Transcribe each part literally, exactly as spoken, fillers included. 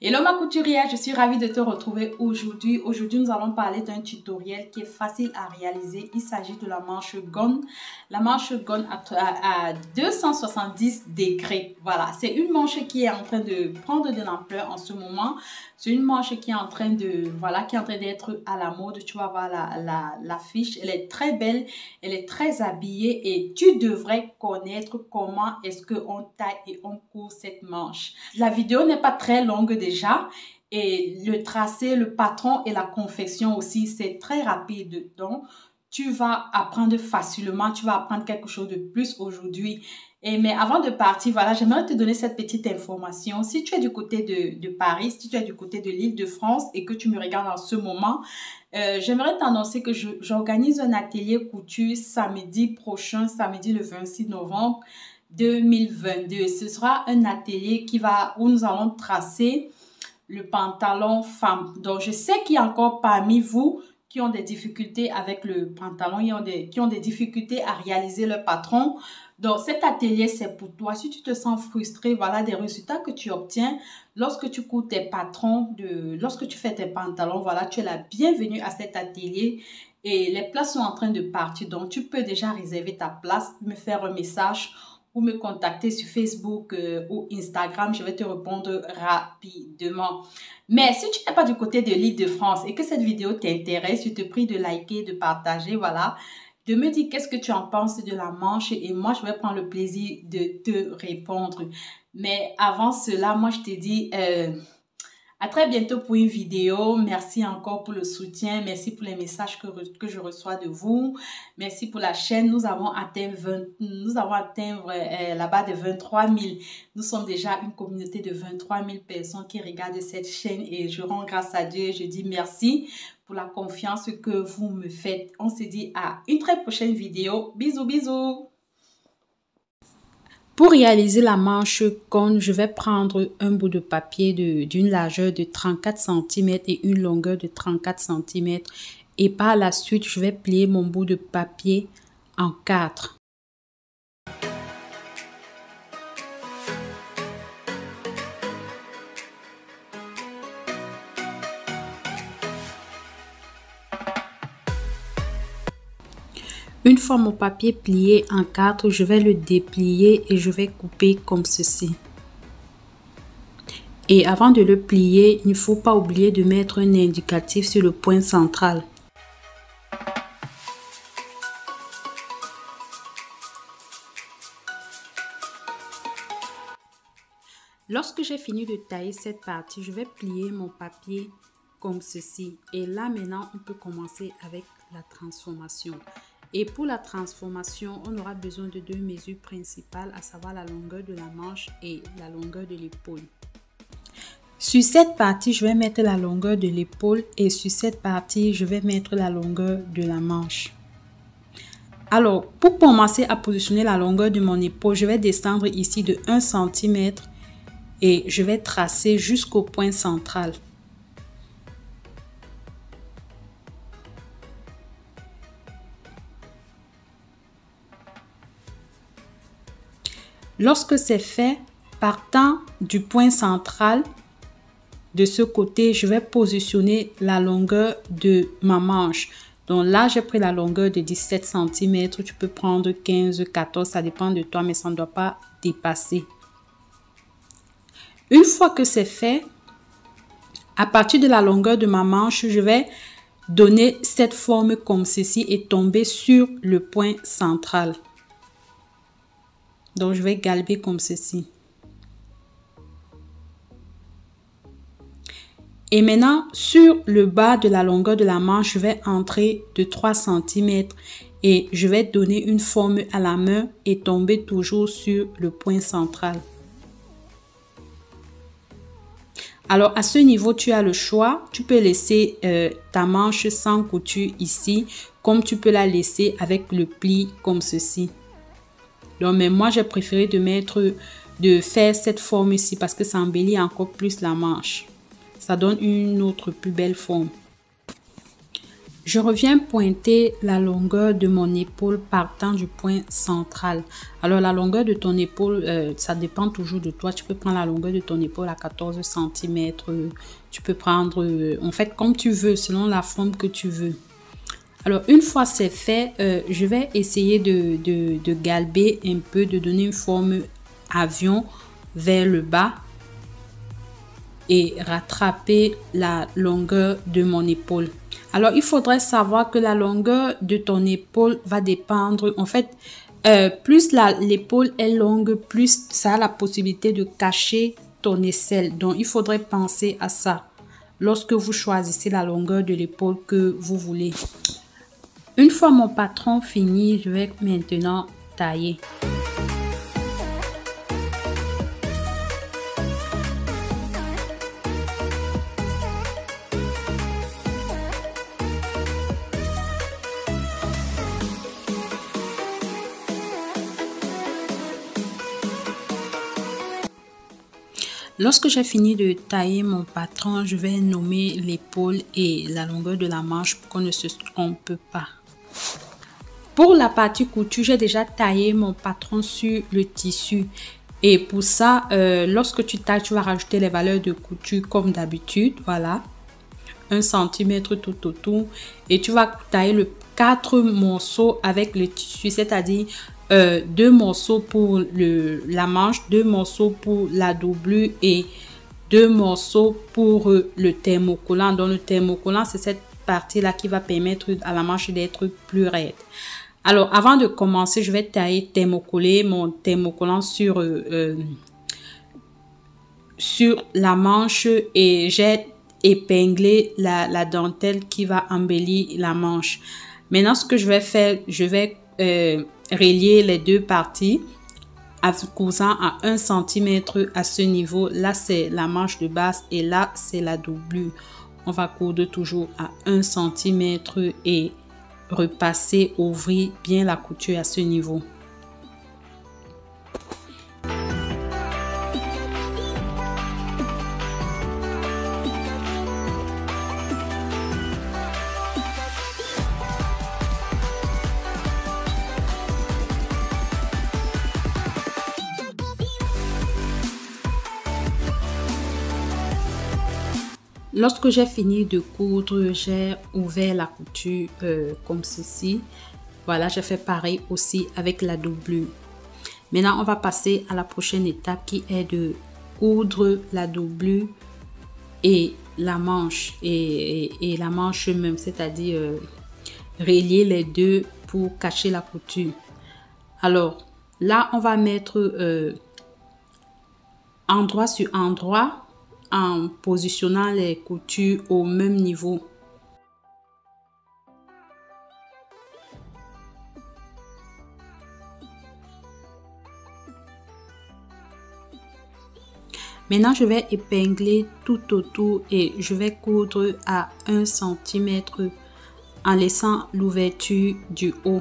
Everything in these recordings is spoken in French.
Hello ma couturière, je suis ravie de te retrouver aujourd'hui. Aujourd'hui, nous allons parler d'un tutoriel qui est facile à réaliser. Il s'agit de la manche gaune. La manche gaune à, à, à deux cent soixante-dix degrés. Voilà, c'est une manche qui est en train de prendre de l'ampleur en ce moment. C'est une manche qui est en train de, voilà, qui est en train d'être à la mode. Tu vas voir la, la, la fiche. Elle est très belle, elle est très habillée et tu devrais connaître comment est-ce qu'on taille et on coud cette manche. La vidéo n'est pas très longue déjà. Déjà, et le tracé, le patron et la confection aussi, c'est très rapide. Donc, tu vas apprendre facilement, tu vas apprendre quelque chose de plus aujourd'hui. Et mais avant de partir, voilà, j'aimerais te donner cette petite information. Si tu es du côté de, de Paris, si tu es du côté de l'Île-de-France et que tu me regardes en ce moment, euh, j'aimerais t'annoncer que j'organise un atelier couture samedi prochain, samedi le vingt-six novembre deux mille vingt-deux. Ce sera un atelier qui va, où nous allons tracer le pantalon femme. Donc, je sais qu'il y a encore parmi vous qui ont des difficultés avec le pantalon, qui ont des, qui ont des difficultés à réaliser le patron. Donc, cet atelier, c'est pour toi. Si tu te sens frustré, voilà des résultats que tu obtiens lorsque tu couds tes patrons, de, lorsque tu fais tes pantalons, voilà, tu es la bienvenue à cet atelier. Et les places sont en train de partir. Donc, tu peux déjà réserver ta place, me faire un message ou me contacter sur Facebook euh, ou Instagram, je vais te répondre rapidement. Mais si tu n'es pas du côté de l'Île-de-France et que cette vidéo t'intéresse, je te prie de liker, de partager, voilà, de me dire qu'est-ce que tu en penses de la manche et moi, je vais prendre le plaisir de te répondre. Mais avant cela, moi, je te dis... Euh, À très bientôt pour une vidéo. Merci encore pour le soutien. Merci pour les messages que, que je reçois de vous. Merci pour la chaîne. Nous avons atteint, vingt, nous avons atteint euh, là-bas de vingt-trois mille. Nous sommes déjà une communauté de vingt-trois mille personnes qui regardent cette chaîne et je rends grâce à Dieu. Je dis merci pour la confiance que vous me faites. On se dit à une très prochaine vidéo. Bisous, bisous. Pour réaliser la manche gaune, je vais prendre un bout de papier d'une largeur de trente-quatre centimètres et une longueur de trente-quatre centimètres. Et par la suite, je vais plier mon bout de papier en quatre. Une fois mon papier plié en quatre, je vais le déplier et je vais couper comme ceci. Et avant de le plier, il ne faut pas oublier de mettre un indicatif sur le point central. Lorsque j'ai fini de tailler cette partie, je vais plier mon papier comme ceci. Et là maintenant, on peut commencer avec la transformation. Et pour la transformation, on aura besoin de deux mesures principales, à savoir la longueur de la manche et la longueur de l'épaule. Sur cette partie, je vais mettre la longueur de l'épaule et sur cette partie, je vais mettre la longueur de la manche. Alors, pour commencer à positionner la longueur de mon épaule, je vais descendre ici de un centimètre et je vais tracer jusqu'au point central. Lorsque c'est fait, partant du point central, de ce côté, je vais positionner la longueur de ma manche. Donc là, j'ai pris la longueur de dix-sept centimètres. Tu peux prendre quinze, quatorze, ça dépend de toi, mais ça ne doit pas dépasser. Une fois que c'est fait, à partir de la longueur de ma manche, je vais donner cette forme comme ceci et tomber sur le point central. Donc, je vais galber comme ceci. Et maintenant, sur le bas de la longueur de la manche, je vais entrer de trois centimètres et je vais donner une forme à la main et tomber toujours sur le point central. Alors, à ce niveau, tu as le choix. Tu peux laisser euh, ta manche sans couture ici, comme tu peux la laisser avec le pli comme ceci. Donc, mais moi, j'ai préféré de mettre, de faire cette forme ici parce que ça embellit encore plus la manche. Ça donne une autre plus belle forme. Je reviens pointer la longueur de mon épaule partant du point central. Alors la longueur de ton épaule, euh, ça dépend toujours de toi. Tu peux prendre la longueur de ton épaule à quatorze centimètres. Tu peux prendre, euh, en fait, comme tu veux, selon la forme que tu veux. Alors une fois c'est fait, euh, je vais essayer de, de, de galber un peu, de donner une forme avion vers le bas et rattraper la longueur de mon épaule. Alors, il faudrait savoir que la longueur de ton épaule va dépendre. En fait, euh, plus l'épaule est longue, plus ça a la possibilité de cacher ton aisselle. Donc, il faudrait penser à ça lorsque vous choisissez la longueur de l'épaule que vous voulez. Une fois mon patron fini, je vais maintenant tailler. Lorsque j'ai fini de tailler mon patron, je vais nommer l'épaule et la longueur de la manche pour qu'on ne se trompe pas. Pour la partie couture, j'ai déjà taillé mon patron sur le tissu. Et pour ça, euh, lorsque tu tailles, tu vas rajouter les valeurs de couture comme d'habitude. Voilà, un centimètre tout autour. Et tu vas tailler le quatre morceaux avec le tissu, c'est-à-dire Euh, deux morceaux pour le, la manche, deux morceaux pour la doublure et deux morceaux pour euh, le thermocollant. Donc le thermocollant, c'est cette partie-là qui va permettre à la manche d'être plus raide. Alors avant de commencer, je vais tailler thermocoller mon thermocollant sur, euh, euh, sur la manche et j'ai épinglé la, la dentelle qui va embellir la manche. Maintenant, ce que je vais faire, je vais euh, relier les deux parties en cousant à un centimètre à ce niveau. Là, c'est la manche de base et là, c'est la doublure. On va coudre toujours à un centimètre et repasser, ouvrir bien la couture à ce niveau. Lorsque j'ai fini de coudre, j'ai ouvert la couture euh, comme ceci. Voilà, j'ai fait pareil aussi avec la doublure. Maintenant, on va passer à la prochaine étape qui est de coudre la doublure et la manche. Et, et, et la manche même, c'est-à-dire euh, relier les deux pour cacher la couture. Alors, là, on va mettre euh, endroit sur endroit, en positionnant les coutures au même niveau. Maintenant, je vais épingler tout autour et je vais coudre à un centimètre en laissant l'ouverture du haut.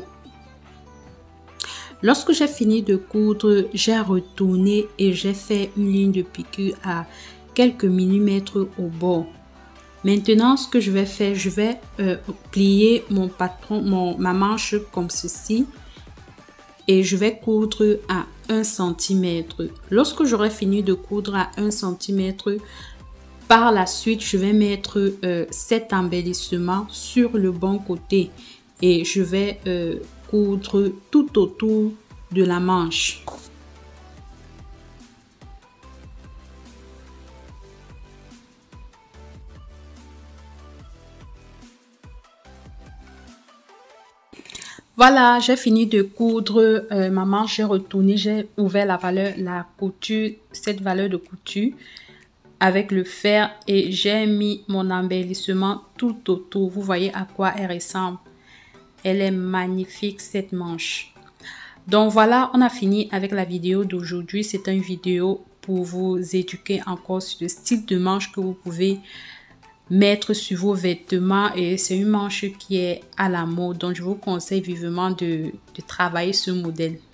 Lorsque j'ai fini de coudre, j'ai retourné et j'ai fait une ligne de piqûre à quelques millimètres au bord. Maintenant, ce que je vais faire, je vais euh, plier mon patron, mon, ma manche comme ceci et je vais coudre à un centimètre. Lorsque j'aurai fini de coudre à un centimètre, par la suite, je vais mettre euh, cet embellissement sur le bon côté et je vais euh, coudre tout autour de la manche. Voilà, j'ai fini de coudre euh, ma manche, j'ai retourné, j'ai ouvert la valeur, la couture, cette valeur de couture avec le fer et j'ai mis mon embellissement tout autour. Vous voyez à quoi elle ressemble. Elle est magnifique cette manche. Donc voilà, on a fini avec la vidéo d'aujourd'hui. C'est une vidéo pour vous éduquer encore sur le style de manche que vous pouvez mettre sur vos vêtements et c'est une manche qui est à la mode. Donc je vous conseille vivement de, de travailler ce modèle.